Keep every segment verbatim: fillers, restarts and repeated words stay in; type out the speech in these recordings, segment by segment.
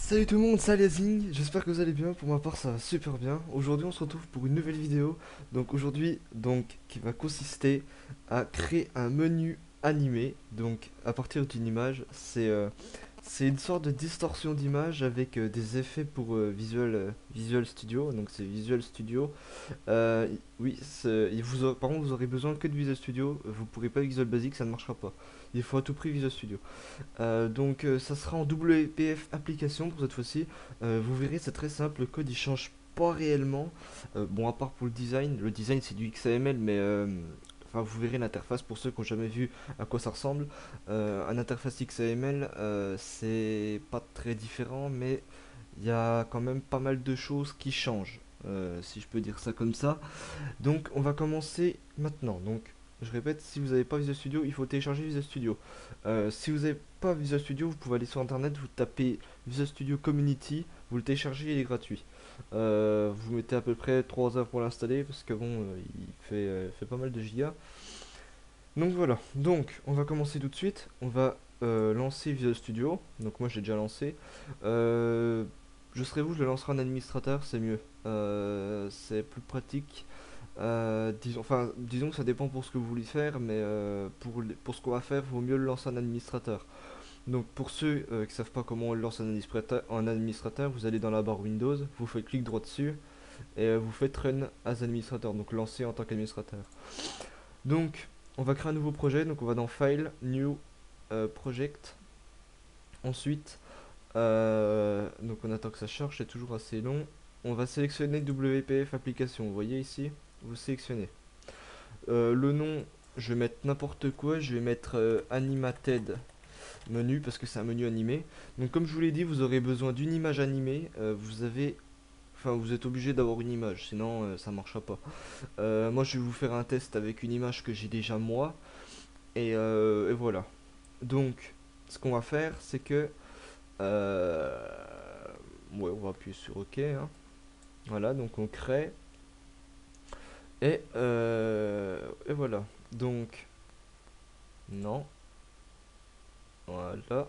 Salut tout le monde, c'est Aliasing, j'espère que vous allez bien, pour ma part ça va super bien. Aujourd'hui on se retrouve pour une nouvelle vidéo, donc aujourd'hui donc qui va consister à créer un menu animé, donc à partir d'une image. C'est euh, c'est une sorte de distorsion d'image avec euh, des effets pour euh, Visual, euh, Visual Studio, donc c'est Visual Studio. Euh, oui, c'est- il vous aurez- par contre vous aurez besoin que de Visual Studio, vous pourrez pas Visual Basic, ça ne marchera pas. Il faut à tout prix Visual Studio. Euh, donc euh, ça sera en W P F application pour cette fois-ci. Euh, vous verrez, c'est très simple, le code il change pas réellement. Euh, bon, à part pour le design, le design c'est du X M L, mais euh, enfin vous verrez l'interface pour ceux qui n'ont jamais vu à quoi ça ressemble. Euh, un interface X M L, euh, c'est pas très différent, mais il y a quand même pas mal de choses qui changent. Euh, si je peux dire ça comme ça. Donc on va commencer maintenant. Donc je répète, si vous n'avez pas Visual Studio, il faut télécharger Visual Studio. Euh, si vous n'avez pas Visual Studio, vous pouvez aller sur internet, vous tapez Visual Studio Community, vous le téléchargez, il est gratuit. Euh, vous mettez à peu près trois heures pour l'installer parce que bon, euh, il fait, euh, fait pas mal de gigas. Donc voilà, donc on va commencer tout de suite. On va euh, lancer Visual Studio. Donc moi j'ai déjà lancé. Euh, je serai vous, je le lancerai en administrateur, c'est mieux. Euh, c'est plus pratique. Euh, disons, enfin, disons que ça dépend pour ce que vous voulez faire, mais euh, pour, les- pour ce qu'on va faire, vaut mieux le lancer en administrateur. Donc pour ceux euh, qui savent pas comment on le lance en administrateur, en administrateur, vous allez dans la barre Windows, vous faites clic droit dessus et euh, vous faites Run as administrateur, donc lancer en tant qu'administrateur. Donc on va créer un nouveau projet, donc on va dans File, New, euh, Project. Ensuite, euh, donc on attend que ça charge, c'est toujours assez long. On va sélectionner W P F application, vous voyez ici, vous sélectionnez. Euh, le nom, je vais mettre n'importe quoi, je vais mettre euh, Animated Menu parce que c'est un menu animé. Donc comme je vous l'ai dit, vous aurez besoin d'une image animée. Euh, vous avez, enfin vous êtes obligé d'avoir une image, sinon euh, ça marchera pas. Euh, moi je vais vous faire un test avec une image que j'ai déjà moi et, euh, et voilà. Donc ce qu'on va faire, c'est que euh, ouais, on va appuyer sur OK, hein. Voilà, donc on crée et, euh, et voilà. Donc non, voilà.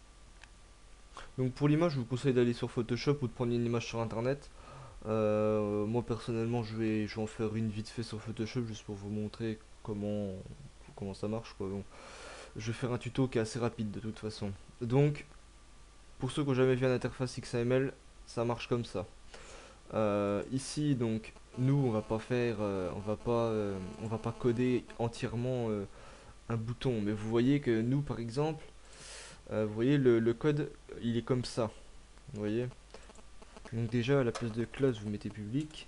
Donc pour l'image, je vous conseille d'aller sur Photoshop ou de prendre une image sur internet. Euh, moi personnellement, je vais, je vais en faire une vite fait sur Photoshop juste pour vous montrer comment, comment ça marche, quoi. Bon, je vais faire un tuto qui est assez rapide de toute façon. Donc, pour ceux qui n'ont jamais vu une interface X M L, ça marche comme ça. Euh, ici, donc, nous, on va pas faire, euh, on va pas, euh, on va pas coder entièrement euh, un bouton, mais vous voyez que nous, par exemple, euh, vous voyez le, le code, il est comme ça. Vous voyez. Donc déjà à la place de classe vous mettez public,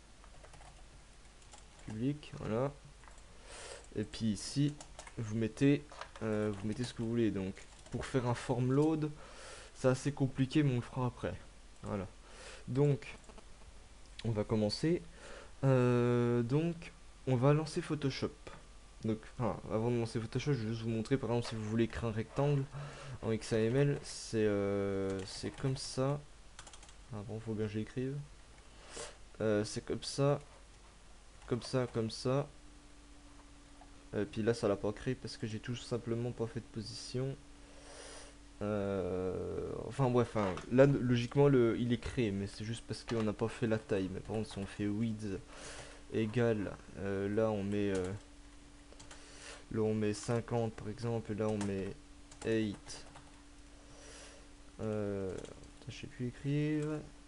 public, voilà. Et puis ici vous mettez, euh, vous mettez ce que vous voulez. Donc pour faire un form load, c'est assez compliqué mais on le fera après. Voilà. Donc on va commencer. Euh, donc on va lancer Photoshop. Donc enfin, avant de lancer Photoshop, je vais juste vous montrer par exemple si vous voulez créer un rectangle en X M L, c'est euh, c'est comme ça. Avant faut bien que j'écrive. Euh, c'est comme ça, comme ça, comme ça. Euh, puis là, ça l'a pas créé parce que j'ai tout simplement pas fait de position. Euh, Enfin bref, hein, là logiquement le, il est créé, mais c'est juste parce qu'on n'a pas fait la taille. Mais par contre, si on fait width égale, euh, là on met, euh, là on met cinquante par exemple, et là on met huit. Euh, je sais plus écrire.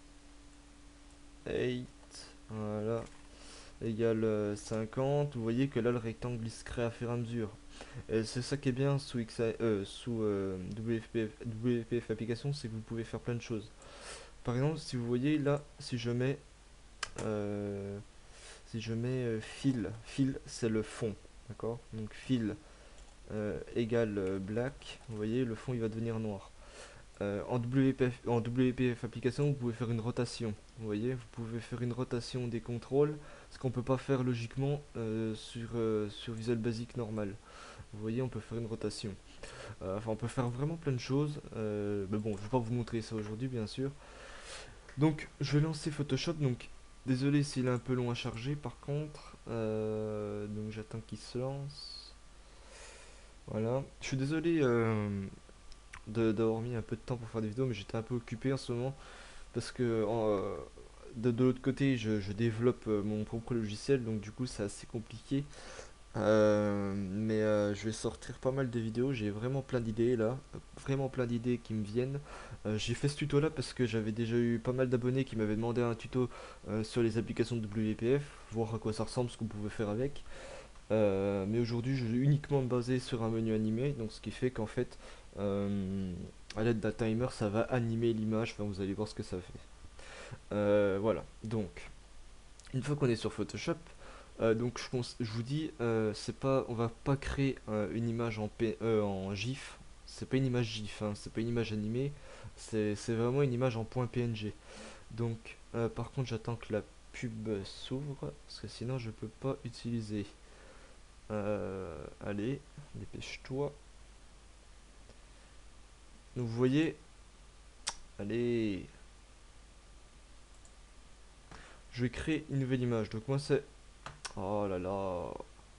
huit, voilà, égale euh, cinquante. Vous voyez que là le rectangle il se crée à fur et à mesure. Et c'est ça qui est bien sous, X A, euh, sous euh, W P F, W P F application, c'est que vous pouvez faire plein de choses. Par exemple, si vous voyez là, si je mets, euh, si je mets euh, fil, fil c'est le fond, d'accord. Donc fil euh, égale euh, black, vous voyez le fond il va devenir noir. Euh, en W P F, en W P F application, vous pouvez faire une rotation. Vous voyez, vous pouvez faire une rotation des contrôles, ce qu'on peut pas faire logiquement euh, sur euh, sur Visual Basic normal. Vous voyez, on peut faire une rotation. Euh, Enfin, on peut faire vraiment plein de choses. Euh, mais bon, je vais pas vous montrer ça aujourd'hui, bien sûr. Donc, je vais lancer Photoshop. Donc, désolé s'il est un peu long à charger. Par contre, euh, donc j'attends qu'il se lance. Voilà. Je suis désolé. euh, de- d'avoir mis un peu de temps pour faire des vidéos, mais j'étais un peu occupé en ce moment parce que en, euh, de, de l'autre côté, je, je développe euh, mon propre logiciel, donc du coup, c'est assez compliqué. Euh, mais euh, je vais sortir pas mal de vidéos, j'ai vraiment plein d'idées là, euh, vraiment plein d'idées qui me viennent. Euh, j'ai fait ce tuto là parce que j'avais déjà eu pas mal d'abonnés qui m'avaient demandé un tuto euh, sur les applications de W P F, voir à quoi ça ressemble, ce qu'on pouvait faire avec. Euh, mais aujourd'hui, je vais uniquement me baser sur un menu animé, donc ce qui fait qu'en fait, euh, à l'aide d'un timer, ça va animer l'image, enfin vous allez voir ce que ça fait. Euh, voilà, donc une fois qu'on est sur Photoshop, euh, donc je, cons- je vous dis, euh, c'est pas, on va pas créer euh, une image en, P- euh, en GIF, c'est pas une image GIF, hein, c'est pas une image animée, c'est c'est vraiment une image en point P N G. Donc, euh, par contre, j'attends que la pub s'ouvre, parce que sinon je peux pas utiliser. Euh, allez, dépêche-toi. Donc vous voyez, allez, je vais créer une nouvelle image. Donc moi c'est, oh là là,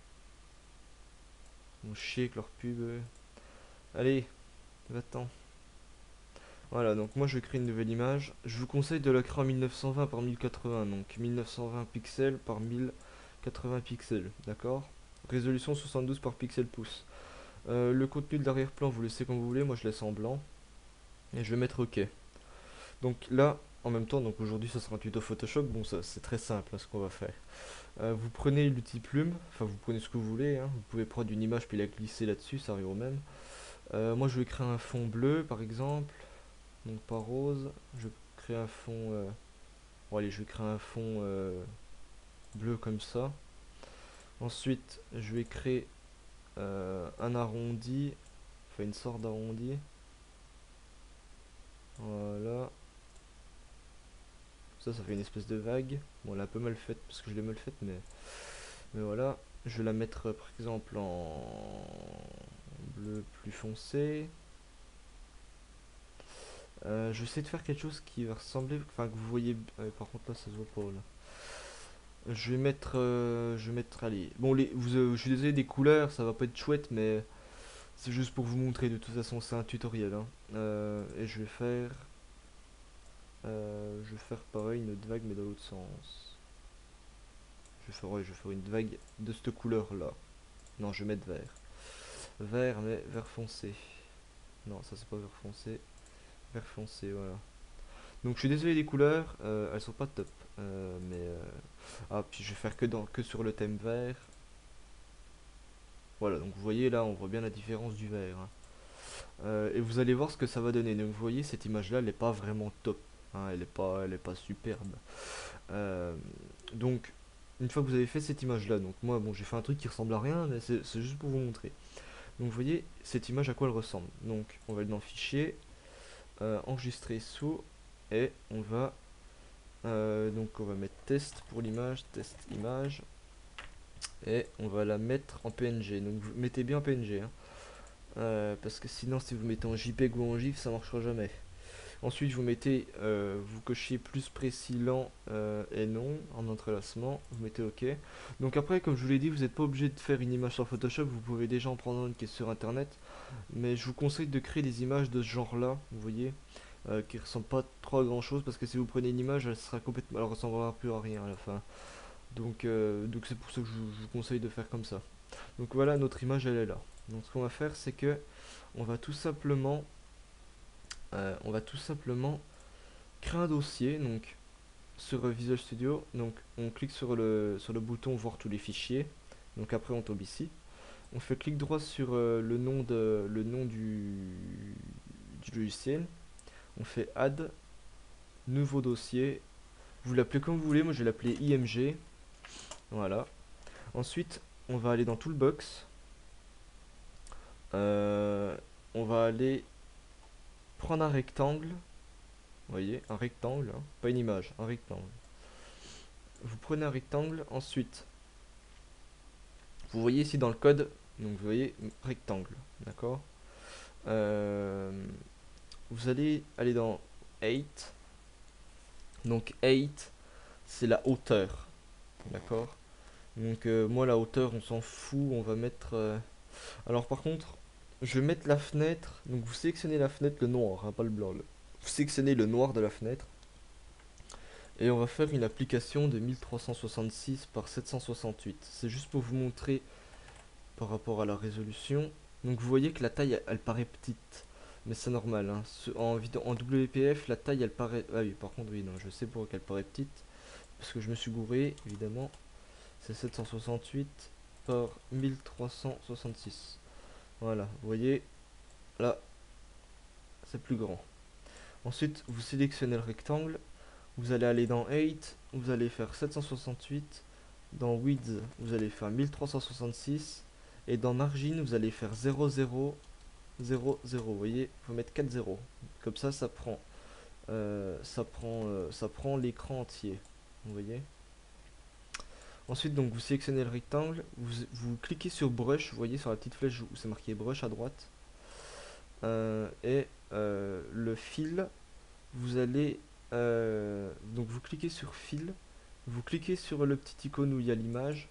mon chier avec leur pub. euh. Allez, va-t'en. Voilà, donc moi je vais créer une nouvelle image. Je vous conseille de la créer en mille neuf cent vingt par mille quatre-vingts, donc mille neuf cent vingt pixels par mille quatre-vingts pixels, d'accord? Résolution soixante-douze par pixel pouce. Euh, le contenu de l'arrière-plan, vous laissez comme vous voulez, moi je laisse en blanc. Et je vais mettre OK. Donc là, en même temps, donc aujourd'hui ça sera un tuto Photoshop, bon ça c'est très simple hein, ce qu'on va faire. Euh, vous prenez l'outil plume, enfin vous prenez ce que vous voulez, hein. Vous pouvez prendre une image puis la glisser là-dessus, ça arrive au même. Euh, moi je vais créer un fond bleu par exemple, donc pas rose. Je vais créer un fond, euh, bon allez je vais créer un fond euh, bleu comme ça. Ensuite je vais créer euh, un arrondi, enfin une sorte d'arrondi. Voilà, ça ça fait une espèce de vague. Bon elle est un peu mal faite parce que je l'ai mal faite mais, mais voilà. Je vais la mettre euh, par exemple en bleu plus foncé. Euh, je vais essayer de faire quelque chose qui va ressembler, enfin que vous voyez. Euh, par contre là ça se voit pas là. Je vais mettre, euh, je vais mettre, allez. Bon les, vous, euh, je suis désolé des couleurs, ça va pas être chouette, mais c'est juste pour vous montrer. De toute façon c'est un tutoriel. Hein. Euh, et je vais faire, euh, je vais faire pareil une autre vague mais dans l'autre sens. Je vais faire, ouais, je vais faire une vague de cette couleur là. Non je vais mettre vert, vert mais vert foncé. Non ça c'est pas vert foncé, vert foncé voilà. Donc je suis désolé des couleurs, euh, elles sont pas top. Euh, mais euh, ah puis je vais faire que dans que sur le thème vert. Voilà donc vous voyez là on voit bien la différence du vert. Hein. Euh, et vous allez voir ce que ça va donner. Donc vous voyez cette image là elle est pas vraiment top. Hein, elle est pas elle est pas superbe. Euh, donc une fois que vous avez fait cette image là, donc moi bon j'ai fait un truc qui ressemble à rien mais c'est c'est juste pour vous montrer. Donc vous voyez cette image à quoi elle ressemble. Donc on va aller dans fichier, euh, enregistrer sous et on va Euh, donc on va mettre test pour l'image, test image, et on va la mettre en P N G. Donc vous mettez bien en P N G, hein. Euh, parce que sinon si vous mettez en JPEG ou en GIF ça marchera jamais. Ensuite vous mettez, euh, vous cochez plus précis lent euh, et non en entrelacement, vous mettez OK. Donc après comme je vous l'ai dit vous n'êtes pas obligé de faire une image sur Photoshop, vous pouvez déjà en prendre une qui est sur internet. Mais je vous conseille de créer des images de ce genre là, vous voyez, euh, qui ressemblent pas trop à grand chose parce que si vous prenez une image elle sera complètement, elle ressemblera plus à rien à la fin. Donc euh, donc c'est pour ça que je, vous je vous conseille de faire comme ça. Donc voilà notre image elle est là. Donc ce qu'on va faire c'est que on va tout simplement euh, on va tout simplement créer un dossier donc sur euh, Visual Studio. Donc on clique sur le sur le bouton voir tous les fichiers. Donc après on tombe ici. On fait clic droit sur euh, le nom de le nom du, du logiciel. On fait add nouveau dossier. Vous l'appelez comme vous voulez, moi je vais l'appeler I M G. Voilà. Ensuite, on va aller dans Toolbox. Euh, on va aller prendre un rectangle. Vous voyez, un rectangle, hein, pas une image, un rectangle. Vous prenez un rectangle, ensuite, vous voyez ici dans le code, donc vous voyez rectangle, d'accord. Euh, vous allez aller dans huit. Donc huit, c'est la hauteur, d'accord. Donc euh, moi la hauteur, on s'en fout, on va mettre. euh, Alors par contre, je vais mettre la fenêtre. Donc vous sélectionnez la fenêtre, le noir, hein, pas le blanc. le- Vous sélectionnez le noir de la fenêtre. Et on va faire une application de mille trois cent soixante-six par sept cent soixante-huit. C'est juste pour vous montrer par rapport à la résolution. Donc vous voyez que la taille, elle, elle paraît petite. Mais c'est normal, hein. Ce- En, vidéo- en W P F, la taille, elle paraît... Ah oui, par contre, oui, non, je sais pourquoi elle paraît petite. Parce que je me suis gouré, évidemment. C'est sept cent soixante-huit par mille trois cent soixante-six. Voilà, vous voyez, là, c'est plus grand. Ensuite, vous sélectionnez le rectangle. Vous allez aller dans huit, vous allez faire sept cent soixante-huit. Dans width, vous allez faire mille trois cent soixante-six. Et dans margin, vous allez faire zéro zéro zéro zéro. Vous voyez, il faut mettre quatre zéros. Comme ça, ça prend, euh, ça prend, euh, ça prend l'écran entier. Vous voyez. Ensuite, donc, vous sélectionnez le rectangle. Vous, vous cliquez sur brush. Vous voyez sur la petite flèche où c'est marqué brush à droite. Euh, et euh, le fil, vous allez euh, donc vous cliquez sur fil, vous cliquez sur le petit icône où il y a l'image,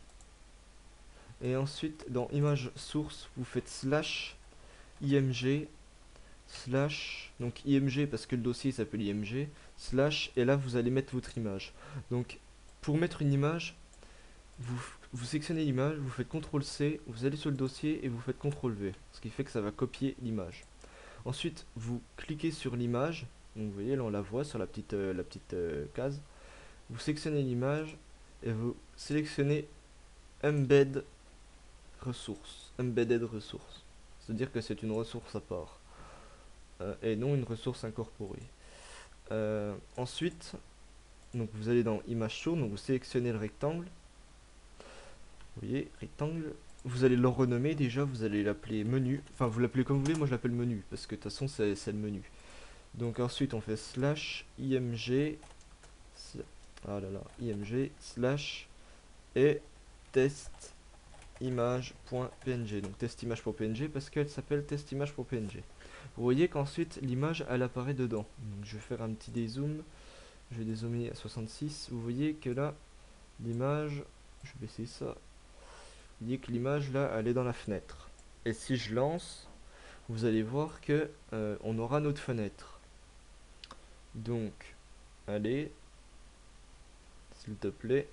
et ensuite dans image source vous faites slash img slash, donc img parce que le dossier s'appelle img, slash, et là vous allez mettre votre image. Donc pour mettre une image, vous, vous sélectionnez l'image, vous faites contrôle C, vous allez sur le dossier et vous faites contrôle V, ce qui fait que ça va copier l'image. Ensuite, vous cliquez sur l'image. Donc vous voyez, là on la voit sur la petite, euh, la petite euh, case. Vous sélectionnez l'image et vous sélectionnez Embed Ressource. Embedded Ressource. C'est-à-dire que c'est une ressource à part. Euh, et non une ressource incorporée. Euh, ensuite, donc vous allez dans Image Show, donc vous sélectionnez le rectangle. Vous voyez, rectangle. Vous allez le renommer déjà, vous allez l'appeler menu. Enfin, vous l'appelez comme vous voulez, moi je l'appelle menu, parce que de toute façon c'est le menu. Donc ensuite on fait slash img, ah là là, img slash et test image.png. Donc test image.png parce qu'elle s'appelle test image.png. Vous voyez qu'ensuite l'image elle apparaît dedans. Donc je vais faire un petit dézoom. Je vais dézoomer à soixante-six. Vous voyez que là l'image, je vais baisser ça. Vous voyez que l'image là elle est dans la fenêtre. Et si je lance, vous allez voir que euh, on aura notre fenêtre. Donc allez, s'il te plaît.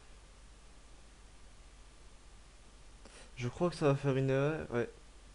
Je crois que ça va faire une erreur. Ouais.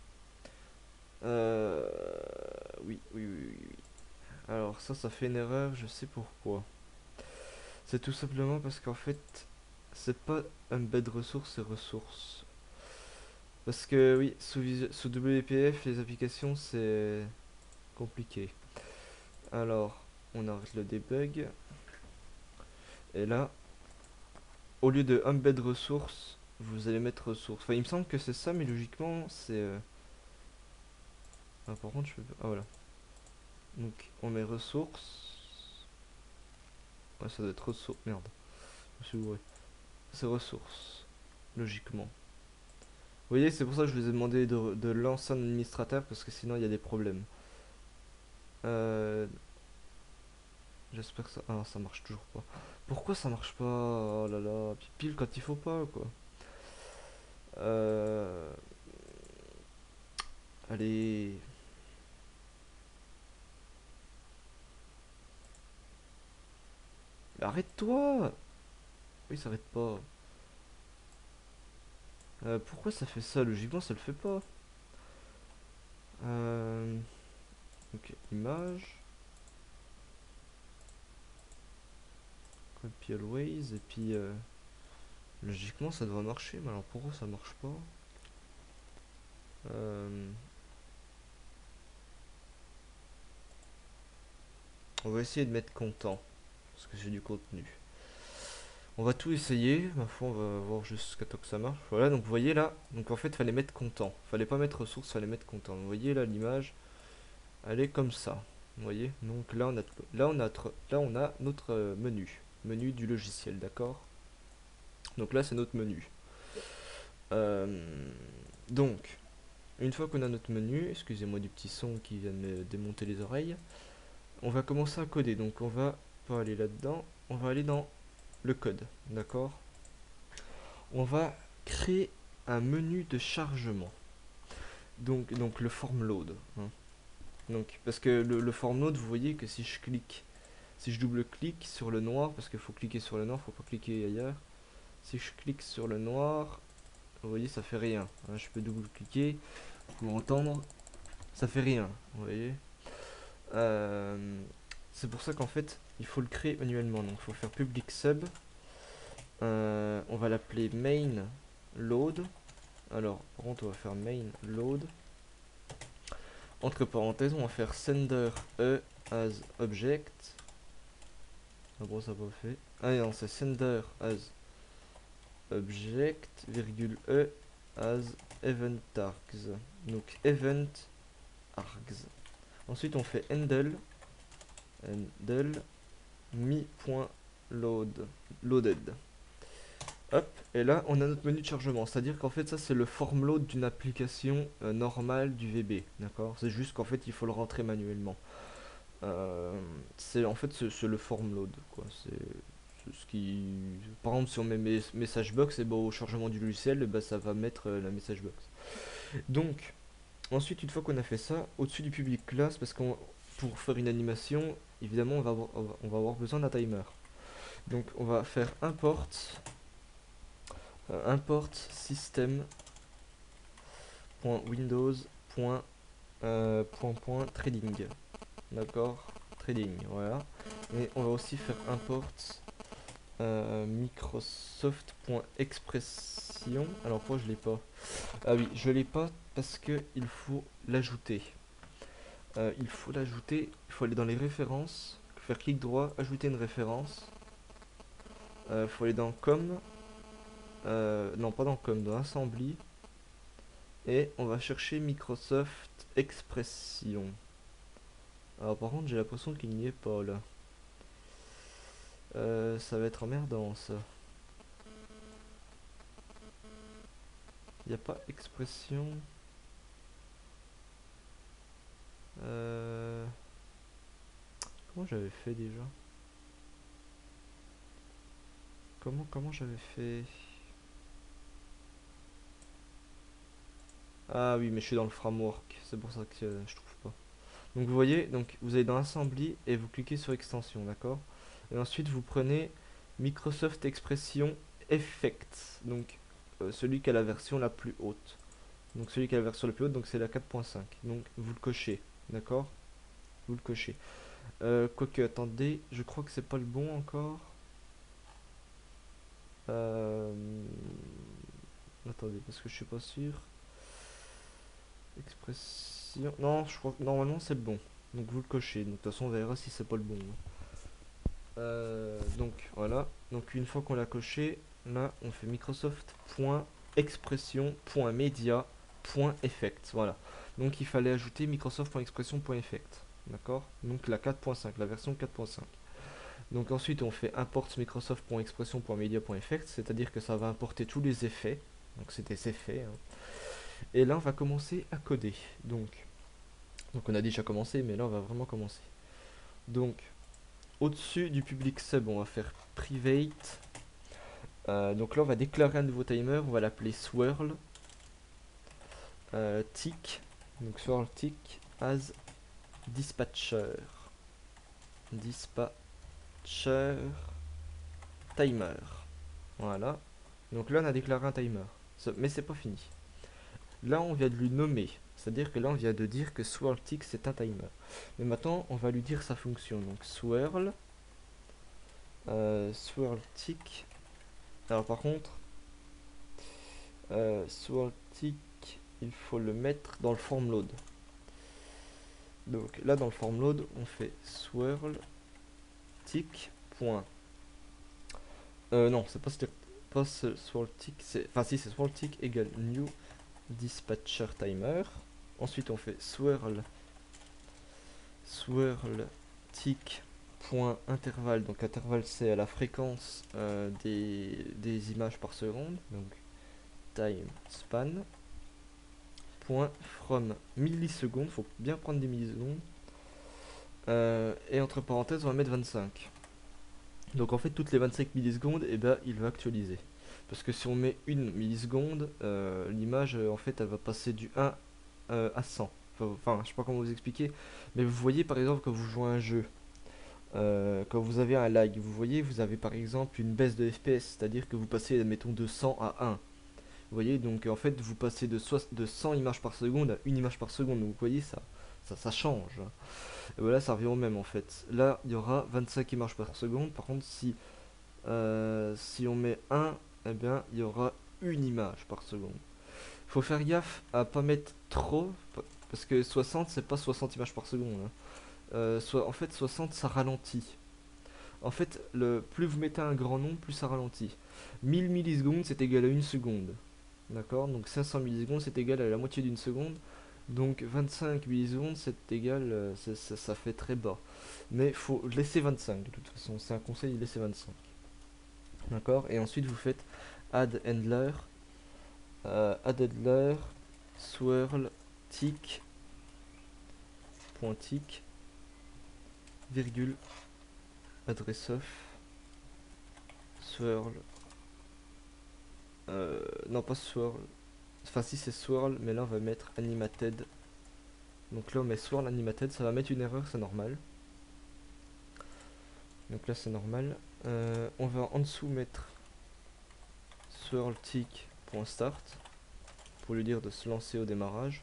Euh... Oui, oui, oui, oui, oui. Alors ça, ça fait une erreur. Je sais pourquoi. C'est tout simplement parce qu'en fait, c'est pas embed ressource, c'est ressource. Parce que oui, sous, sous W P F, les applications, c'est compliqué. Alors, on arrête le debug. Et là, au lieu de embed ressource, vous allez mettre ressource. Enfin, il me semble que c'est ça, mais logiquement, c'est... Euh... Ah, par contre, je peux... Ah, voilà. Donc, on met ressources. Ouais, ça doit être ressources. Merde. Je me suis gouré. C'est ressources. Logiquement. Vous voyez, c'est pour ça que je vous ai demandé de, de lancer un administrateur, parce que sinon il y a des problèmes. Euh... J'espère que ça... Ah non, ça marche toujours pas. Pourquoi ça marche pas? Oh là là. Puis pile quand il faut pas, quoi. Euh... Allez. Mais arrête-toi! Oui, ça arrête pas. Euh, pourquoi ça fait ça? Logiquement, ça le fait pas. Euh... Ok, image. Copy always. Et puis... Euh... Logiquement, ça devrait marcher. Mais alors pourquoi ça marche pas? Euh... On va essayer de mettre content. Parce que j'ai du contenu. On va tout essayer, ma foi, on va voir jusqu'à temps que ça marche. Voilà, donc vous voyez là, donc en fait, fallait mettre content. Fallait pas mettre ressources, fallait mettre content. Vous voyez là, l'image, elle est comme ça. Vous voyez, donc là on a, là on a, là on a notre euh, menu, menu du logiciel, d'accord. Donc là c'est notre menu. Euh, donc, une fois qu'on a notre menu, excusez-moi du petit son qui vient de me démonter les oreilles, on va commencer à coder. Donc on va pas aller là-dedans, on va aller dans le code, d'accord. On va créer un menu de chargement. Donc, donc le form load. Hein. Donc, parce que le, le form load, vous voyez que si je clique, si je double-clique sur le noir, parce qu'il faut cliquer sur le noir, faut pas cliquer ailleurs. Si je clique sur le noir, vous voyez, ça fait rien. Hein, je peux double-cliquer pour entendre, ça fait rien. Vous voyez. Euh, c'est pour ça qu'en fait, il faut le créer manuellement. Donc, il faut faire public sub. Euh, on va l'appeler main load. Alors, par contre, on va faire main load. Entre parenthèses, on va faire sender e as object. Ah bon, ça n'a pas fait. Ah non, c'est sender as object, virgule e as event args. Donc event args. Ensuite, on fait handle, handle mi.load, loaded. Hop, et là on a notre menu de chargement, c'est-à-dire qu'en fait ça c'est le form load d'une application euh, normale du V B, d'accord? C'est juste qu'en fait il faut le rentrer manuellement. Euh, c'est en fait c'est le form load, quoi. C'est ce qui, par exemple si on met mes message box, et bon au chargement du logiciel, bah, ça va mettre euh, la message box. Donc ensuite une fois qu'on a fait ça, au-dessus du public class, parce qu'on pour faire une animation, évidemment on va avoir, on va avoir besoin d'un timer. Donc on va faire import Euh, import system.windows.trading. Euh, point, point, trading. D'accord, trading, voilà. Et on va aussi faire import euh, microsoft.expression. Alors pourquoi je l'ai pas? Ah oui, je l'ai pas parce que il faut l'ajouter. Euh, il faut l'ajouter, il faut aller dans les références, faire clic droit, ajouter une référence. Il euh, faut aller dans com. Euh, non, pas dans com, dans assembly. Et on va chercher Microsoft Expression. Alors par contre j'ai l'impression qu'il n'y est pas là. Euh, ça va être emmerdant ça. Il n'y a pas expression. Euh... Comment j'avais fait déjà? Comment comment j'avais fait? Ah oui mais je suis dans le framework. C'est pour ça que euh, je trouve pas. Donc vous voyez, donc vous allez dans Assembly et vous cliquez sur Extension, d'accord? Et ensuite vous prenez Microsoft Expression Effects. Donc euh, celui qui a la version la plus haute. Donc celui qui a la version la plus haute, donc c'est la quatre point cinq. Donc vous le cochez, d'accord? Vous le cochez. Euh, quoique, attendez, je crois que c'est pas le bon encore. Euh... Attendez, parce que je suis pas sûr. Expression. Non, je crois que normalement c'est le bon. Donc vous le cochez. Donc de toute façon on verra si c'est pas le bon. Euh, donc voilà. Donc une fois qu'on l'a coché, là on fait Microsoft.expression.media.effect. Voilà. Donc il fallait ajouter Microsoft.expression.effect. D'accord? Donc la quatre point cinq, la version quatre point cinq. Donc ensuite on fait import Microsoft.expression.media.effect, c'est-à-dire que ça va importer tous les effets. Donc c'est des effets. Hein. Et là on va commencer à coder. Donc, donc on a déjà commencé, mais là on va vraiment commencer. Donc au-dessus du public sub, on va faire private. Euh, donc là on va déclarer un nouveau timer, on va l'appeler swirl euh, tick. Donc swirl tick as dispatcher. Dispatcher timer. Voilà. Donc là on a déclaré un timer. Mais c'est pas fini. Là on vient de lui nommer. C'est-à-dire que là on vient de dire que swirl tick c'est un timer. Mais maintenant on va lui dire sa fonction. Donc swirl euh, swirl tick. Alors par contre euh, swirl tick, il faut le mettre dans le form load. Donc là dans le form load on fait swirl tick point. Euh, non c'est pas pas swirl tick, c'est enfin si c'est swirl tick égale new dispatcher timer. Ensuite on fait swirl swirl tick point intervalle. Donc intervalle c'est à la fréquence euh, des, des images par seconde. Donc time span point from millisecondes. Faut bien prendre des millisecondes. Euh, et entre parenthèses on va mettre vingt-cinq. Donc en fait toutes les vingt-cinq millisecondes, et eh ben il va actualiser. Parce que si on met une milliseconde, euh, l'image en fait elle va passer du un euh, à cent. Enfin, enfin, je sais pas comment vous expliquer, mais vous voyez par exemple quand vous jouez à un jeu, euh, quand vous avez un lag, vous voyez, vous avez par exemple une baisse de F P S, c'est-à-dire que vous passez, admettons, de cent à un. Vous voyez, donc en fait, vous passez de, soix- de cent images par seconde à une image par seconde. Donc vous voyez, ça, ça, ça change. Et voilà, ça revient au même en fait. Là, il y aura vingt-cinq images par seconde. Par contre, si, euh, si on met un, eh bien, il y aura une image par seconde. Faut faire gaffe à pas mettre trop, parce que soixante, c'est pas soixante images par seconde, hein. Euh, soit, en fait, soixante, ça ralentit. En fait, le, plus vous mettez un grand nombre, plus ça ralentit. mille millisecondes, c'est égal à une seconde. D'accord? Donc cinq cents millisecondes, c'est égal à la moitié d'une seconde. Donc vingt-cinq millisecondes, c'est égal, euh, ça, ça- ça fait très bas. Mais il faut laisser vingt-cinq de toute façon. C'est un conseil, laisser vingt-cinq. D'accord? Et ensuite, vous faites add handler, euh, add handler, swirl, tick, point tick, virgule, address of, swirl, euh, non pas swirl, enfin si c'est swirl, mais là on va mettre animated. Donc là on met swirl animated, ça va mettre une erreur, c'est normal. Donc là c'est normal. Euh, on va en dessous mettre swirl tick.start pour lui dire de se lancer au démarrage.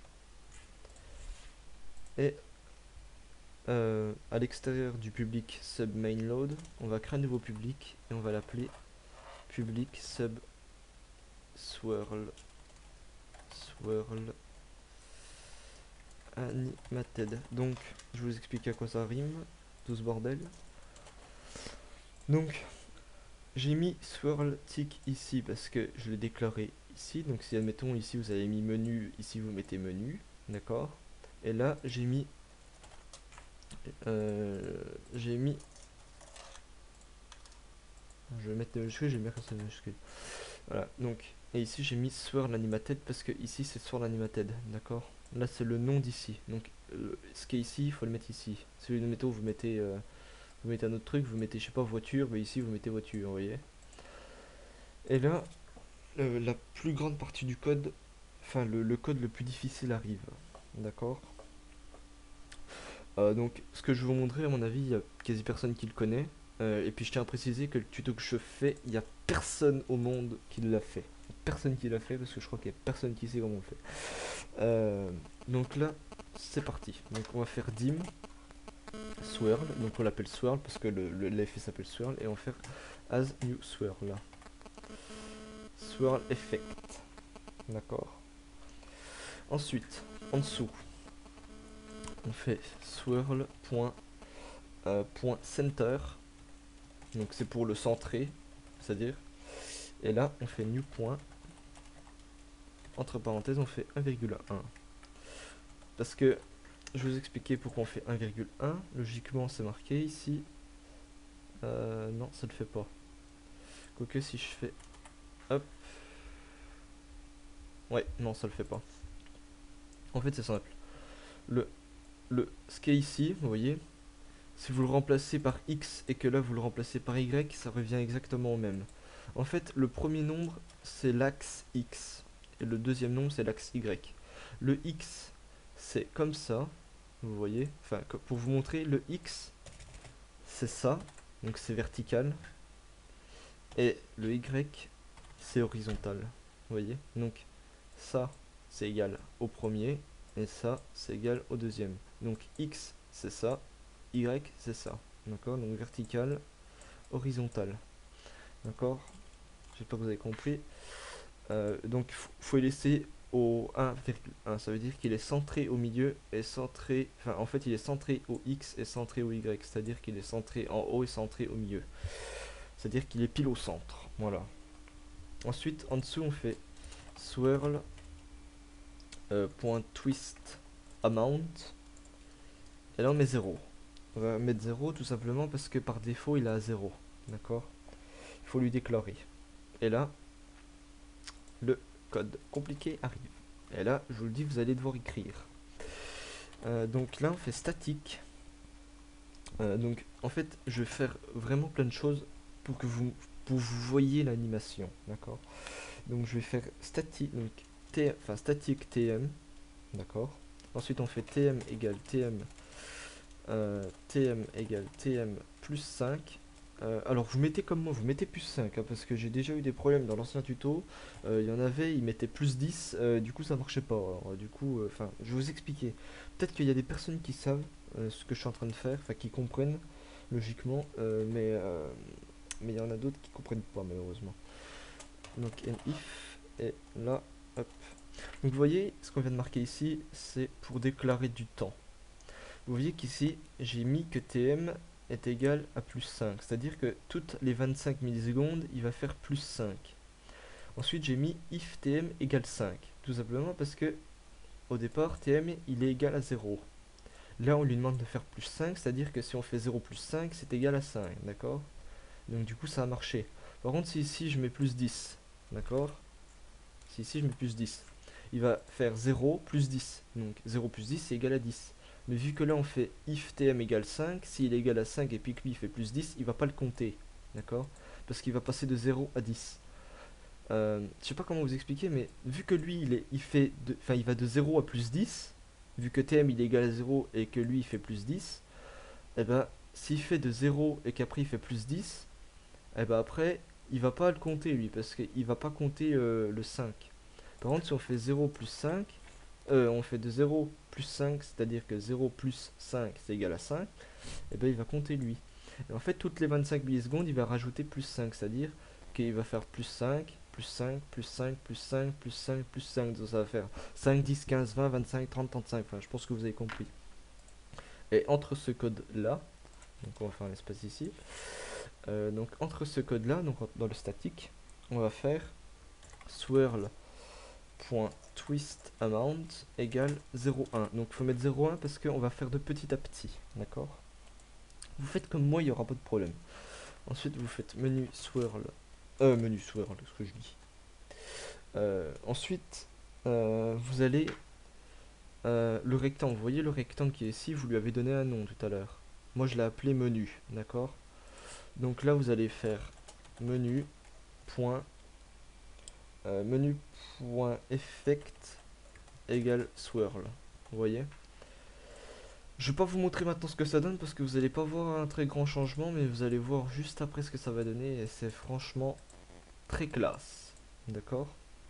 Et euh, à l'extérieur du public sub main load, on va créer un nouveau public et on va l'appeler public sub swirl swirl animated. Donc je vous explique à quoi ça rime, tout ce bordel. Donc j'ai mis swirl tick ici parce que je l'ai déclaré ici. Donc si admettons ici vous avez mis menu, ici vous mettez menu, d'accord. Et là j'ai mis euh, j'ai mis je vais mettre des majuscules, j'ai mis des majuscules. Voilà, donc et ici j'ai mis swirl animated parce que ici c'est swirl animated, d'accord. Là c'est le nom d'ici. Donc euh, ce qui est ici, il faut le mettre ici. Si admettons vous mettez euh, vous mettez un autre truc, vous mettez je sais pas voiture, mais ici vous mettez voiture, vous voyez. Et là euh, la plus grande partie du code, enfin le, le code le plus difficile arrive, d'accord. Euh, donc ce que je vais vous montrer, à mon avis, il y a quasi personne qui le connaît. Euh, et puis je tiens à préciser que le tuto que je fais, il n'y a personne au monde qui l'a fait. Personne qui l'a fait parce que je crois qu'il n'y a personne qui sait comment on le fait. Euh, donc là, c'est parti. Donc on va faire dim swirl. Donc on l'appelle swirl parce que le, le- l'effet s'appelle swirl. Et on va faire as new swirl là. Swirl effect. D'accord. Ensuite, en dessous, on fait swirl point, euh, point center. Donc c'est pour le centrer, c'est-à-dire. Et là, on fait new point. Entre parenthèses, on fait un virgule un. Parce que je vais vous expliquer pourquoi on fait un virgule un. Logiquement, c'est marqué ici. Euh, non, ça ne le fait pas. Quoique si je fais hop. Ouais, non, ça le fait pas. En fait, c'est simple. Le, le, ce qui est ici, vous voyez, si vous le remplacez par x et que là vous le remplacez par y, ça revient exactement au même. En fait, le premier nombre, c'est l'axe x. Et le deuxième nombre, c'est l'axe y. Le x, c'est comme ça. Vous voyez. Enfin, pour vous montrer, le x, c'est ça. Donc c'est vertical. Et le y, c'est horizontal. Vous voyez. Donc ça, c'est égal au premier. Et ça, c'est égal au deuxième. Donc x, c'est ça. Y, c'est ça. D'accord. Donc vertical, horizontal. D'accord. J'espère que vous avez compris. Euh, donc il faut les laisser au un virgule un. Ça veut dire qu'il est centré au milieu et centré. Enfin, en fait, il est centré au x et centré au y. C'est-à-dire qu'il est centré en haut et centré au milieu. C'est-à-dire qu'il est pile au centre. Voilà. Ensuite, en dessous, on fait swirl euh, point twist amount. Et là, on met zéro. On va mettre zéro tout simplement parce que par défaut, il est à zéro. D'accord. Il faut lui déclarer. Et là, le code compliqué arrive. Et là, je vous le dis, vous allez devoir écrire. Euh, donc là, on fait statique. Euh, donc, en fait, je vais faire vraiment plein de choses pour que vous, pour vous voyez l'animation, d'accord. Donc, je vais faire statique, donc t, enfin statique tm, d'accord. Ensuite on fait tm égale tm, euh, tm égale tm plus cinq. Euh, alors vous mettez comme moi, vous mettez plus cinq, hein, parce que j'ai déjà eu des problèmes dans l'ancien tuto. Euh, Il y en avait, ils mettaient plus dix, euh, du coup ça marchait pas. Alors, du coup, enfin, je vais vous expliquer. Peut-être qu'il y a des personnes qui savent euh, ce que je suis en train de faire, enfin qui comprennent logiquement, euh, mais euh, mais il y en a d'autres qui comprennent pas malheureusement. Donc if et là, hop. Donc vous voyez, ce qu'on vient de marquer ici, c'est pour déclarer du temps. Vous voyez qu'ici, j'ai mis que tm est égal à plus cinq. C'est-à-dire que toutes les vingt-cinq millisecondes, il va faire plus cinq. Ensuite, j'ai mis if tm égale cinq. Tout simplement parce que, au départ, tm, il est égal à zéro. Là, on lui demande de faire plus cinq, c'est-à-dire que si on fait zéro plus cinq, c'est égal à cinq, d'accord? Donc du coup, ça a marché. Par contre, si ici, je mets plus dix, d'accord? Si ici, je mets plus dix, il va faire zéro plus dix. Donc zéro plus dix, c'est égal à dix. Mais vu que là on fait if tm égale cinq, s'il est égal à cinq et puis que lui il fait plus dix, il va pas le compter. D'accord? Parce qu'il va passer de zéro à dix. Euh, je sais pas comment vous expliquer, mais vu que lui il, est, il fait de, enfin, il va de zéro à plus dix, vu que tm il est égal à zéro et que lui il fait plus dix, et ben s'il fait de zéro et qu'après il fait plus dix, et ben après il va pas le compter lui parce qu'il va pas compter euh, le cinq. Par contre, si on fait zéro plus cinq, euh, on fait de zéro plus cinq, c'est-à-dire que zéro plus cinq, c'est égal à cinq, et bien il va compter lui. Et en fait, toutes les vingt-cinq millisecondes, il va rajouter plus cinq, c'est-à-dire qu'il va faire plus cinq, plus cinq, plus cinq, plus cinq, plus cinq, plus cinq. Donc ça va faire cinq, dix, quinze, vingt, vingt-cinq, trente, trente-cinq. Enfin, je pense que vous avez compris. Et entre ce code-là, donc on va faire un espace ici, euh, donc entre ce code-là, donc dans le statique, on va faire swirl twist amount égale zéro virgule un. Donc il faut mettre zéro virgule un parce qu'on va faire de petit à petit, d'accord? Vous faites comme moi, il n'y aura pas de problème. Ensuite vous faites menu swirl, euh, menu swirl, ce que je dis. Euh, ensuite euh, vous allez euh, le rectangle, vous voyez le rectangle qui est ici, vous lui avez donné un nom tout à l'heure. Moi je l'ai appelé menu, d'accord? Donc là vous allez faire menu point euh, menu point effect égale swirl, vous voyez? Je vais pas vous montrer maintenant ce que ça donne parce que vous allez pas voir un très grand changement, mais vous allez voir juste après ce que ça va donner et c'est franchement très classe. D'accord?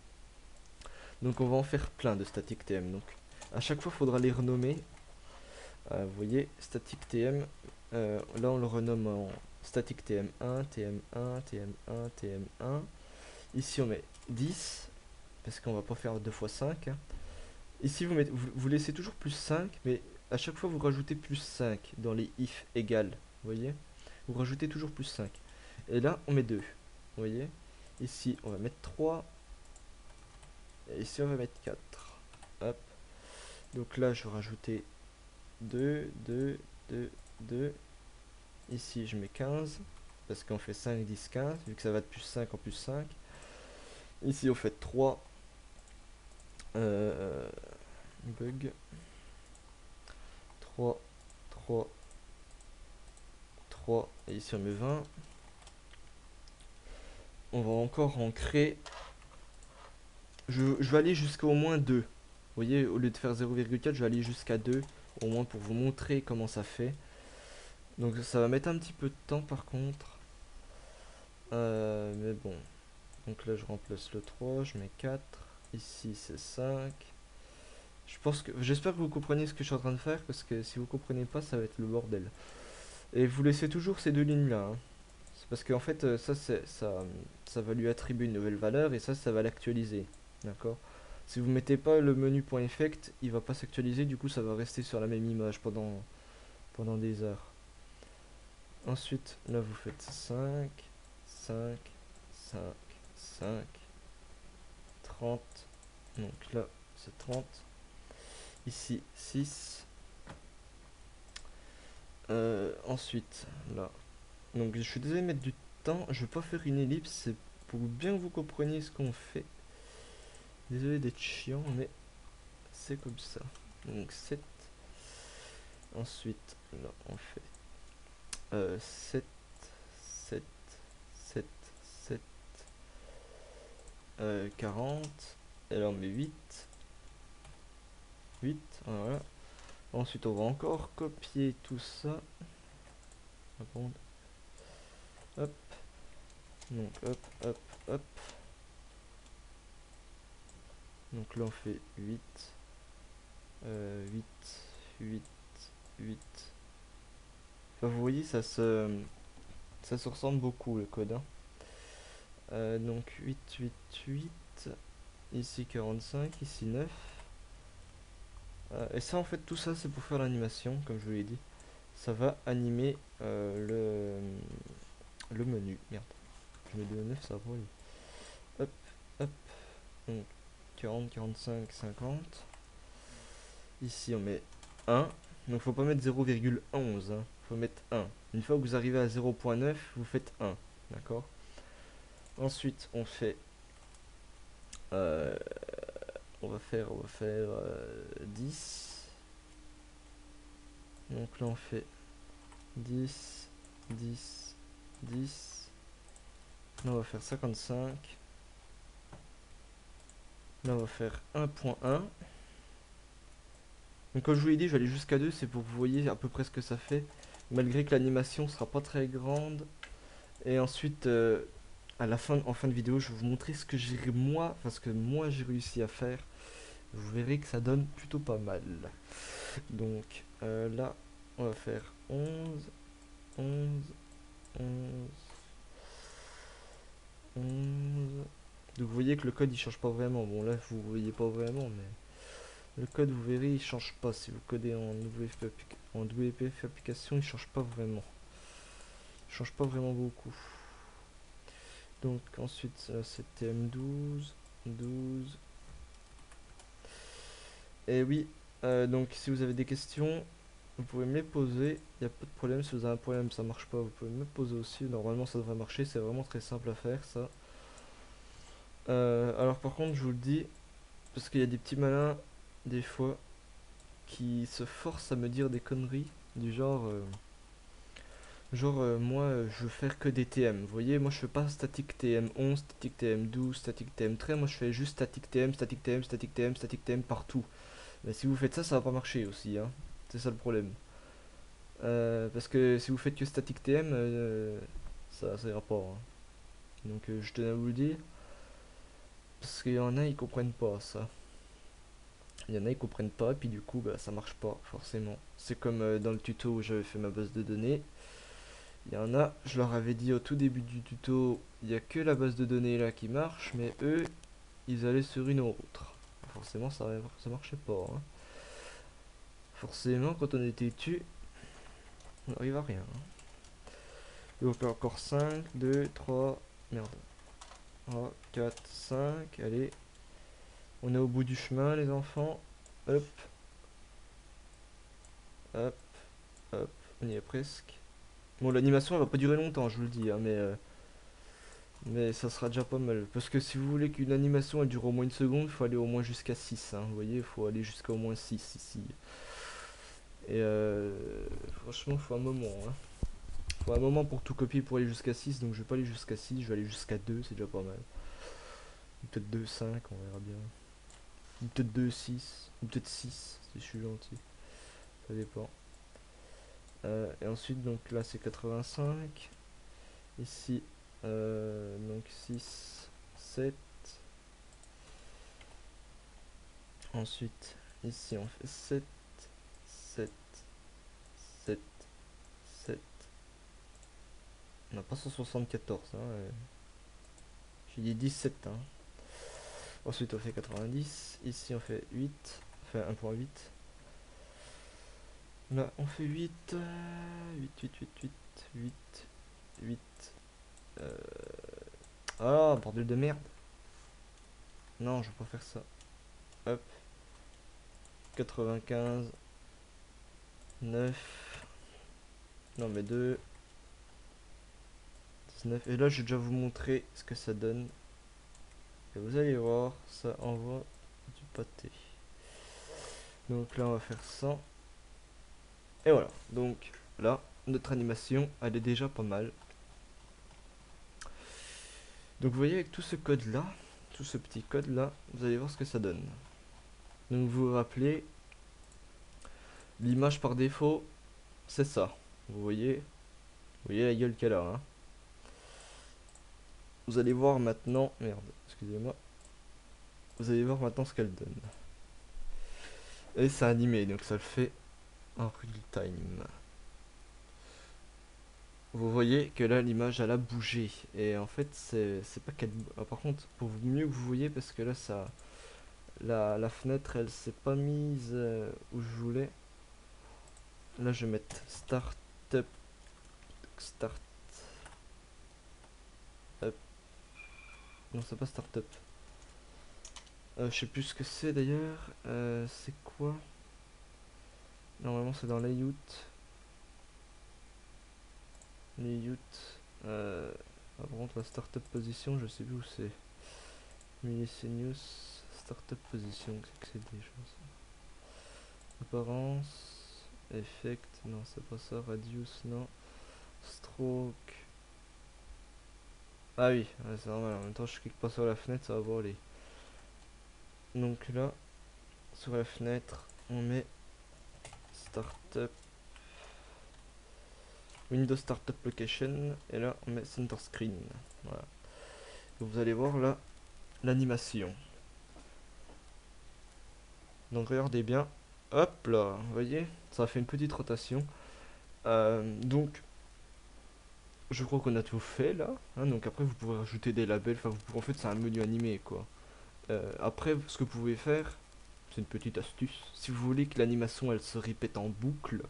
Donc on va en faire plein de static T M. Donc à chaque fois il faudra les renommer. Euh, vous voyez, static T M, euh, là on le renomme en static T M un, T M un, T M un, T M un. Ici on met dix parce qu'on va pas faire deux fois cinq, hein. Ici vous, mettez, vous, vous laissez toujours plus cinq, mais à chaque fois vous rajoutez plus cinq dans les if égales. Vous voyez? Vous rajoutez toujours plus cinq. Et là on met deux. Vous voyez? Ici on va mettre trois. Et ici on va mettre quatre. Hop. Donc là je vais rajouter deux, deux, deux, deux. Ici je mets quinze. Parce qu'on fait cinq, dix, quinze. Vu que ça va de plus cinq en plus cinq. Ici on fait trois. Euh, bug. trois, trois, trois. Et ici on met vingt. On va encore en créer. Je, je vais aller jusqu'à au moins deux. Vous voyez, au lieu de faire zéro virgule quatre, je vais aller jusqu'à deux. Au moins pour vous montrer comment ça fait. Donc ça va mettre un petit peu de temps par contre. Euh, mais bon. Donc là je remplace le trois, je mets quatre. Ici c'est cinq. Je pense que j'espère que vous comprenez ce que je suis en train de faire. Parce que si vous comprenez pas, ça va être le bordel. Et vous laissez toujours ces deux lignes là, hein. C'est parce qu'en fait euh, ça, ça, ça va lui attribuer une nouvelle valeur. Et ça, ça va l'actualiser. D'accord? Si vous mettez pas le menu .effect, il va pas s'actualiser, du coup ça va rester sur la même image pendant, pendant des heures. Ensuite, là vous faites cinq, cinq, cinq, cinq, trente. Donc là c'est trente. Ici six. Euh, ensuite, là. Donc je suis désolé de mettre du temps, je vais pas faire une ellipse, c'est pour bien que vous compreniez ce qu'on fait. Désolé d'être chiant, mais c'est comme ça. Donc sept. Ensuite, là, on fait euh, sept, sept, sept, sept, euh, quarante. Et là, on met huit. huit, voilà. Ensuite, on va encore copier tout ça. Hop, hop, donc hop, hop, hop. Donc là, on fait huit, euh, huit, huit, huit. Enfin, vous voyez, ça se, ça se ressemble beaucoup le code. Hein. Euh, donc huit, huit, huit. Ici quarante-cinq, ici neuf. Euh, et ça, en fait, tout ça, c'est pour faire l'animation, comme je vous l'ai dit. Ça va animer euh, le, le menu. Merde. Je mets deux neuf, ça va pas aller. Hop, hop. Donc quarante, quarante-cinq, cinquante. Ici, on met un. Donc, faut pas mettre zéro virgule onze. Hein. Faut mettre un. Une fois que vous arrivez à zéro virgule neuf, vous faites un. D'accord. Ensuite, on fait. Euh, on va faire, on va faire euh, dix. Donc là, on fait dix, dix, dix. Là, on va faire cinquante-cinq. Là, on va faire un point un. Donc, comme je vous l'ai dit, je vais aller jusqu'à deux. C'est pour que vous voyez à peu près ce que ça fait. Malgré que l'animation sera pas très grande. Et ensuite, euh, à la fin, en fin de vidéo, je vais vous montrer ce que j'ai moi, enfin ce que moi j'ai réussi à faire. Vous verrez que ça donne plutôt pas mal. Donc euh, là, on va faire onze, onze, onze, onze. Donc vous voyez que le code il change pas vraiment. Bon là vous voyez pas vraiment, mais le code vous verrez il change pas. Si vous codez en W P F, en W P F application, il change pas vraiment. Il change pas vraiment beaucoup. Donc ensuite là, c'est T M douze, douze. Et oui, euh, donc si vous avez des questions, vous pouvez me les poser. Il n'y a pas de problème. Si vous avez un problème, ça marche pas, vous pouvez me le poser aussi. Normalement, ça devrait marcher. C'est vraiment très simple à faire, ça. Euh, alors par contre, je vous le dis, parce qu'il y a des petits malins, des fois, qui se forcent à me dire des conneries du genre, euh, genre euh, moi, euh, je veux faire que des T M. Vous voyez, moi, je fais pas static T M onze, static T M douze, static T M treize. Moi, je fais juste static T M, static T M, static T M, static T M partout. Mais si vous faites ça, ça va pas marcher aussi, hein. C'est ça le problème. Euh, parce que si vous faites que static T M, euh, ça, ça ira pas. Hein. Donc euh, je tenais à vous le dire. Parce qu'il y en a, ils comprennent pas ça. Il y en a, ils comprennent pas, puis du coup, bah, ça marche pas, forcément. C'est comme euh, dans le tuto où j'avais fait ma base de données. Il y en a, je leur avais dit au tout début du tuto, il n'y a que la base de données là qui marche, mais eux, ils allaient sur une autre. Forcément, ça, ça marchait pas. Hein. Forcément, quand on était dessus, on n'arrive à rien. Hein. Donc encore cinq, deux, trois, merde. trois, quatre, cinq, allez. On est au bout du chemin les enfants. Hop. Hop. Hop. On y est presque. Bon l'animation elle va pas durer longtemps je vous le dis hein, mais, euh, mais ça sera déjà pas mal. Parce que si vous voulez qu'une animation elle dure au moins une seconde, il faut aller au moins jusqu'à six. Hein, vous voyez, il faut aller jusqu'à au moins six ici. Et euh, franchement il faut un moment. Hein. Faut un moment pour tout copier pour aller jusqu'à six. Donc je vais pas aller jusqu'à six, je vais aller jusqu'à deux, c'est déjà pas mal. Peut-être deux, cinq, on verra bien. Ou peut-être deux, six. Ou peut-être six, si je suis gentil. Ça dépend. Euh, et ensuite, donc là, c'est quatre-vingt-cinq. Ici, euh, donc six, sept. Ensuite, ici, on fait sept, sept, sept, sept. On n'a pas cent soixante-quatorze. Hein, euh. J'ai dit dix-sept. Hein. Ensuite, on fait quatre-vingt-dix. Ici, on fait huit. Enfin, un virgule huit. Là, on fait huit. huit, huit, huit, huit, huit, huit. Euh... Ah, bordel de merde. Non, je vais pas faire ça. Hop. quatre-vingt-quinze. neuf. Non, mais deux. dix-neuf. Et là, je vais déjà vous montrer ce que ça donne. Et vous allez voir, ça envoie du pâté. Donc là, on va faire cent. Et voilà. Donc là, notre animation, elle est déjà pas mal. Donc vous voyez, avec tout ce code-là, tout ce petit code-là, vous allez voir ce que ça donne. Donc vous vous rappelez, l'image par défaut, c'est ça. Vous voyez, vous voyez la gueule qu'elle a, hein. Vous allez voir maintenant, merde, excusez-moi. Vous allez voir maintenant ce qu'elle donne. Et c'est animé, donc ça le fait en real time. Vous voyez que là l'image elle a bougé et en fait c'est c'est pas qu'elle ah, par contre pour mieux que vous voyez parce que là ça la, la fenêtre elle s'est pas mise euh, où je voulais. Là je vais mettre start up start up non c'est pas start up euh, je sais plus ce que c'est d'ailleurs euh, c'est quoi normalement c'est dans layout layout euh, ah, par contre la startup position je sais plus où c'est Miscellaneous startup position qu'est-ce que c'est déjà ça. Apparence, effect, non c'est pas ça, radius, non, stroke. Ah oui, ouais, c'est normal, en même temps je clique pas sur la fenêtre, ça va voler. Donc là, sur la fenêtre, on met startup, Windows Startup Location, et là on met Center Screen. Voilà. Donc vous allez voir là, l'animation. Donc regardez bien, hop là, vous voyez, ça a fait une petite rotation. Euh, donc je crois qu'on a tout fait là, hein, donc après vous pouvez rajouter des labels, enfin vous pouvez, en fait c'est un menu animé quoi. Euh, après ce que vous pouvez faire, c'est une petite astuce, si vous voulez que l'animation elle se répète en boucle,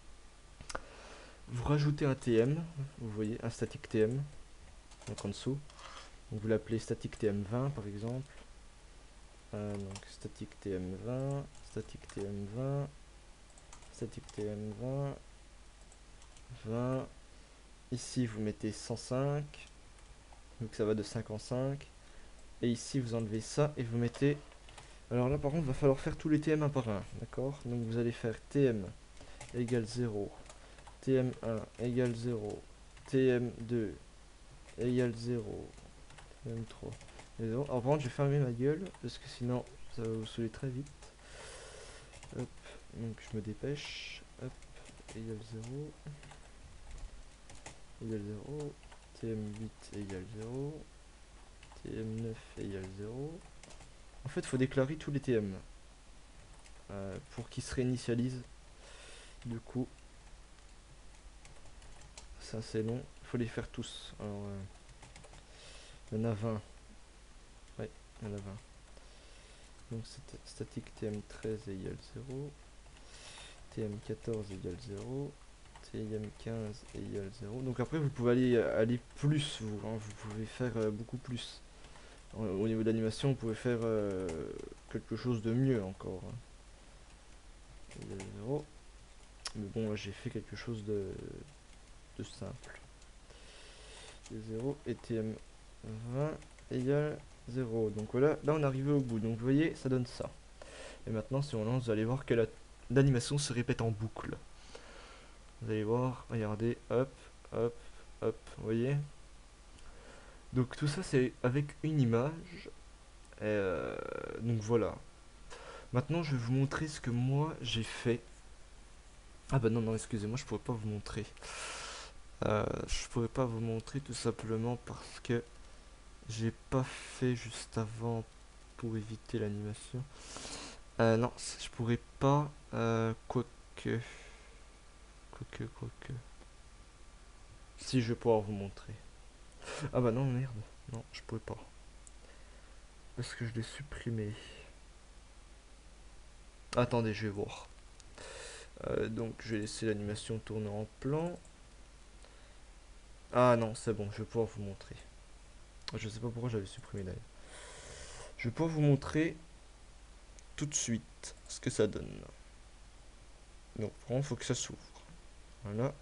vous rajoutez un T M, vous voyez un static T M, donc en dessous, donc vous l'appelez static T M vingt par exemple, euh, donc static T M vingt, static T M vingt, static T M vingt, vingt, ici vous mettez cent cinq, donc ça va de cinq en cinq. Et ici vous enlevez ça et vous mettez. Alors là par contre il va falloir faire tous les T M un par un. D'accord. Donc vous allez faire T M égale zéro, T M un égale zéro, T M deux égale zéro, T M trois et zéro. Alors par contre je vais fermer ma gueule parce que sinon ça va vous saouler très vite. Hop. Donc je me dépêche. Hop. Égale zéro. Égale zéro. T M huit égale zéro. T M neuf égale zéro. En fait, il faut déclarer tous les T M euh, pour qu'ils se réinitialisent. Du coup, c'est assez long. Il faut les faire tous. Alors, euh, il y en a vingt. Ouais, il y en a vingt. Donc, statique T M treize égale zéro. T M quatorze égale zéro. T M quinze égale zéro. Donc, après, vous pouvez aller, aller plus, vous. Hein, vous pouvez faire euh, beaucoup plus. Au niveau de l'animation, vous pouvez faire euh, quelque chose de mieux encore. Hein. zéro. Mais bon, j'ai fait quelque chose de, de simple. zéro et T M vingt égale zéro. Donc voilà, là on est arrivé au bout. Donc vous voyez, ça donne ça. Et maintenant, si on lance, vous allez voir que l'animation se répète en boucle. Vous allez voir, regardez, hop, hop, hop, vous voyez. Donc tout ça, c'est avec une image. Et euh, donc voilà. Maintenant, je vais vous montrer ce que moi j'ai fait. Ah bah non, non, excusez-moi, je pourrais pas vous montrer. Euh, je pourrais pas vous montrer tout simplement parce que j'ai pas fait juste avant pour éviter l'animation. Euh, non, je pourrais pas. Euh, quoique. Quoique, quoique. Si, je vais pouvoir vous montrer. Ah bah non, merde. Non, je pourrais pas. Parce que je l'ai supprimé. Attendez, je vais voir. Euh, donc, je vais laisser l'animation tourner en plan. Ah non, c'est bon, je vais pouvoir vous montrer. Je sais pas pourquoi j'avais supprimé d'ailleurs. Je vais pouvoir vous montrer tout de suite ce que ça donne. Donc, il faut que ça s'ouvre. Voilà.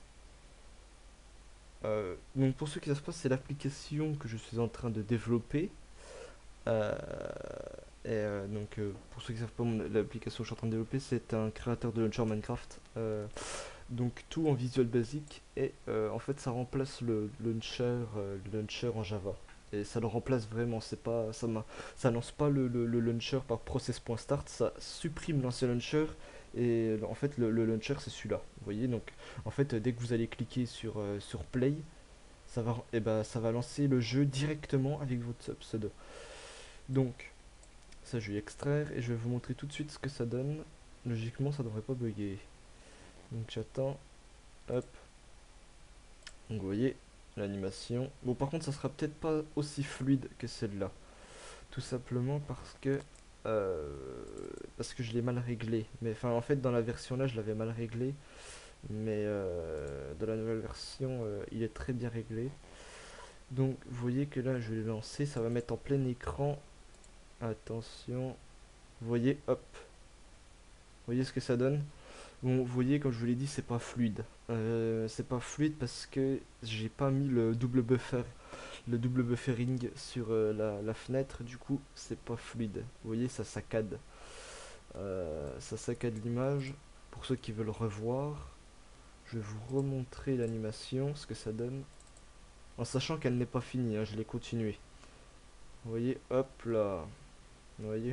Euh, donc, pour ceux qui savent pas, c'est l'application que je suis en train de développer. Euh, et euh, donc, euh, pour ceux qui savent pas, l'application que je suis en train de développer, c'est un créateur de launcher Minecraft. Euh, donc, tout en Visual Basic. Et euh, en fait, ça remplace le launcher, euh, le launcher en Java. Et ça le remplace vraiment. C'est pas, ça, ça lance pas le, le, le launcher par process.start. Ça supprime l'ancien launcher Et en fait, le, le launcher, c'est celui-là. Vous voyez, donc en fait, dès que vous allez cliquer sur, euh, sur Play, ça va, et ben, ça va lancer le jeu directement avec votre pseudo. Donc, ça, je vais extraire et je vais vous montrer tout de suite ce que ça donne. Logiquement, ça devrait pas bugger. Donc, j'attends. Hop. Donc, vous voyez l'animation. Bon, par contre, ça sera peut-être pas aussi fluide que celle-là. Tout simplement parce que euh, parce que je l'ai mal réglé. Mais enfin, en fait, dans la version là, je l'avais mal réglé. Mais euh, dans la nouvelle version, euh, il est très bien réglé. Donc, vous voyez que là, je vais le lancer. Ça va mettre en plein écran. Attention. Vous voyez, hop. Vous voyez ce que ça donne? Bon, vous voyez, comme je vous l'ai dit, c'est pas fluide. Euh, c'est pas fluide parce que j'ai pas mis le double buffer, le double buffering sur euh, la, la fenêtre. Du coup, c'est pas fluide. Vous voyez, ça saccade. Euh, ça saccade l'image. Pour ceux qui veulent revoir, je vais vous remontrer l'animation, ce que ça donne. En sachant qu'elle n'est pas finie, hein, je l'ai continué. Vous voyez, hop là. Vous voyez.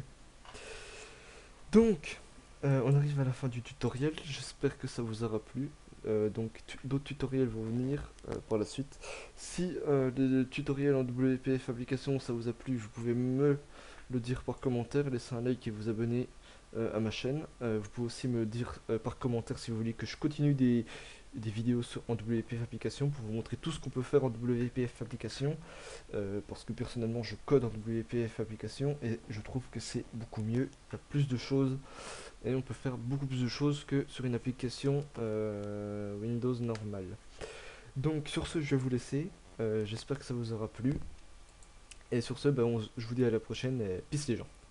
Donc, euh, on arrive à la fin du tutoriel. J'espère que ça vous aura plu. Euh, donc, tu- d'autres tutoriels vont venir euh, par la suite. Si euh, le tutoriel en W P F application ça vous a plu, vous pouvez me le dire par commentaire, laisser un like et vous abonner euh, à ma chaîne. Euh, vous pouvez aussi me dire euh, par commentaire si vous voulez que je continue des, des vidéos sur, en W P F application pour vous montrer tout ce qu'on peut faire en W P F application. Euh, parce que personnellement je code en W P F application et je trouve que c'est beaucoup mieux. Il y a plus de choses et on peut faire beaucoup plus de choses que sur une application euh, Windows normale. Donc sur ce, je vais vous laisser. Euh, J'espère que ça vous aura plu. Et sur ce, ben, on- je vous dis à la prochaine et peace les gens.